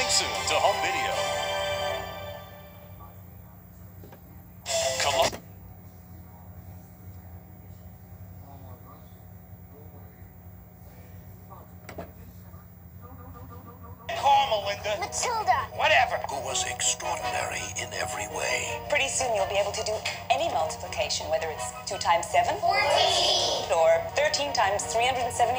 Coming soon to home video. Melinda. Matilda. Whatever. Who was extraordinary in every way. Pretty soon you'll be able to do any multiplication, whether it's 2 times 7, 14. or 13 times 379.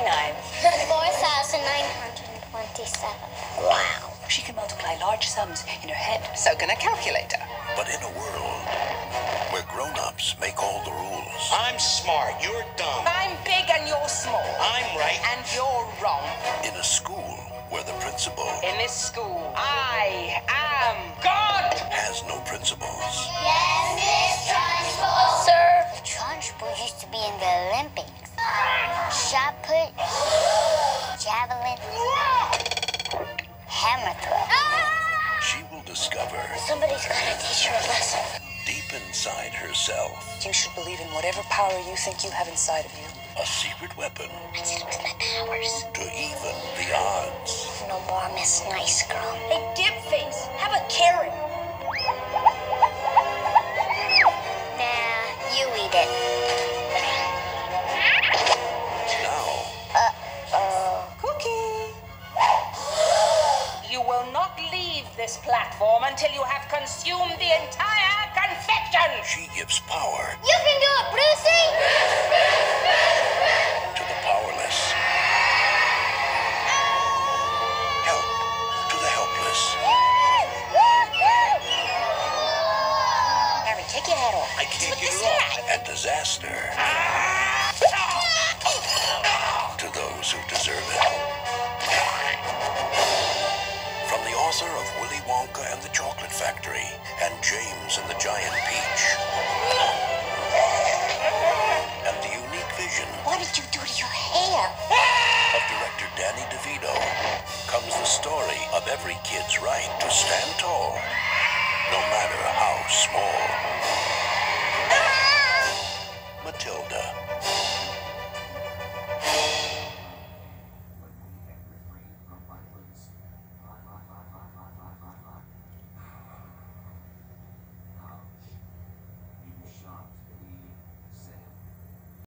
4,927. Wow. She can multiply large sums in her head. So can a calculator. But in a world where grown-ups make all the rules. I'm smart. You're dumb. I'm big and you're small. I'm right. And you're wrong. In a school where the principal In this school, I am God! has no principles. Yes, Miss Trunchbull. Sir, the Trunchbull used to be in the Olympics. Shot put, javelin, hammer throw. She will discover Somebody's gotta teach her a lesson. deep inside herself You should believe in whatever power you think you have inside of you. a secret weapon I said it was my powers. to even the odds. No more Miss Nice Girl. Hey, dip face, have a carrot. Nah, you eat it. Now, Cookie. You will not leave this platform until you have consumed the entire confection. she gives power You can do it, Brucey! to the powerless. Help to the helpless. Harry, take your head off. I can't get it off. And disaster to those who deserve it. From the author of Willy Wonka and the Chocolate Factory and James and the Giant Peach, and the unique vision What did you do to your hair? of director Danny DeVito, comes the story of every kid's right to stand tall, no matter how small.